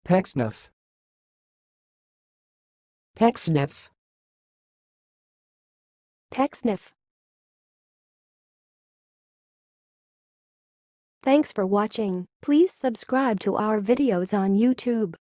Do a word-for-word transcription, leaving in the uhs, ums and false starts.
pecksniff, pecksniff, pecksniff. Thanks for watching. Please subscribe to our videos on YouTube.